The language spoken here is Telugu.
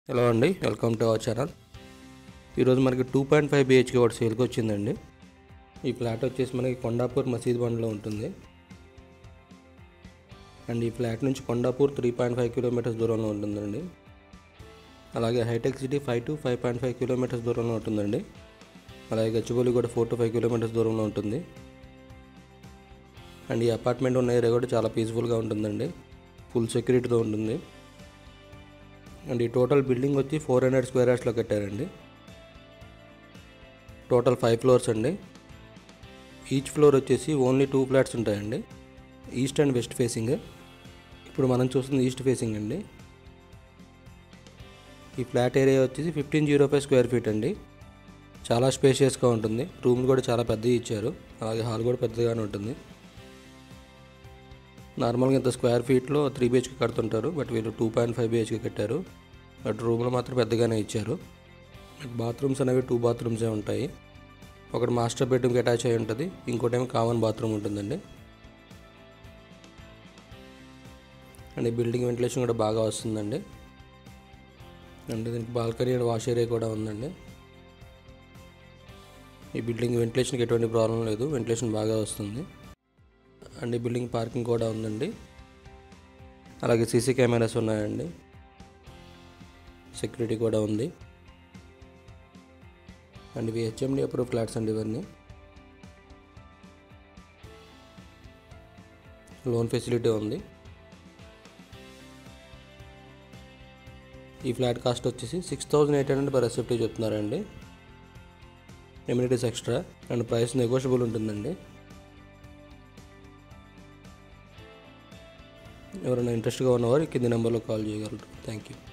హలో అండి, వెల్కమ్ టు అవర్ ఛానల్. ఈరోజు మనకి 2.5 BHK ఒకటి సేల్కి వచ్చిందండి. ఈ ఫ్లాట్ వచ్చేసి మనకి కొండాపూర్ మసీద్ బండ్లో ఉంటుంది. అండ్ ఈ ఫ్లాట్ నుంచి కొండాపూర్ 3.5 కిలోమీటర్స్ దూరంలో ఉంటుందండి. అలాగే హైటెక్ సిటీ 5 to 5.5 కిలోమీటర్స్ దూరంలో ఉంటుందండి. అలాగే గచ్చిబౌలి కూడా 4 to 5 కిలోమీటర్స్ దూరంలో ఉంటుంది. అండ్ ఈ అపార్ట్మెంట్ ఉన్న ఏరియా కూడా చాలా పీస్ఫుల్గా ఉంటుందండి. ఫుల్ సెక్యూరిటీతో ఉంటుంది. అండ్ ఈ టోటల్ బిల్డింగ్ వచ్చి 400 స్క్వేర్ యార్డ్స్లో కట్టారండి. టోటల్ 5 ఫ్లోర్స్ అండి. ఈచ్ ఫ్లోర్ వచ్చేసి ఓన్లీ 2 ఫ్లాట్స్ ఉంటాయండి. East and west facing. ఇప్పుడు మనం చూస్తుంది ఈస్ట్ ఫేసింగ్ అండి. ఈ ఫ్లాట్ ఏరియా వచ్చేసి 1505 స్క్వేర్ ఫీట్ అండి. చాలా స్పేషియస్గా ఉంటుంది. రూమ్లు కూడా చాలా పెద్దవి ఇచ్చారు. అలాగే హాల్ కూడా పెద్దగానే ఉంటుంది. నార్మల్గా ఇంత స్క్వేర్ ఫీట్లో 3 BHK కడుతుంటారు, బట్ వీళ్ళు 2.5 BHK కట్టారు. బట్ రూమ్లో మాత్రం పెద్దగానే ఇచ్చారు. బాత్రూమ్స్ అనేవి 2 బాత్రూమ్సే ఉంటాయి. ఒకటి మాస్టర్ బెడ్రూమ్కి అటాచ్ అయి ఉంటుంది, ఇంకోటి ఏమో కామన్ బాత్రూమ్ ఉంటుందండి. అండ్ ఈ బిల్డింగ్ వెంటిలేషన్ కూడా బాగా వస్తుందండి. అండ్ దీనికి బాల్కనీ అండ్ వాష్ ఏరియా కూడా ఉందండి. ఈ బిల్డింగ్ వెంటిలేషన్కి ఎటువంటి ప్రాబ్లం లేదు, వెంటిలేషన్ బాగా వస్తుంది. అండ్ ఈ బిల్డింగ్ పార్కింగ్ కూడా ఉందండి. అలాగే సీసీ కెమెరాస్ ఉన్నాయండి. సెక్యూరిటీ కూడా ఉంది. అండ్ ఇవి హెచ్ఎండి అప్రూవ్ ఫ్లాట్స్ అండి. ఇవన్నీ లోన్ ఫెసిలిటీ ఉంది. ఈ ఫ్లాట్ కాస్ట్ వచ్చేసి 6800 పర్ SFT చెప్తున్నారండి. Amenities extra and price negotiable ఉంటుందండి. ఎవరైనా ఇంట్రెస్ట్గా ఉన్నవారు కింది నెంబర్లో కాల్ చేయగలరు. Thank you.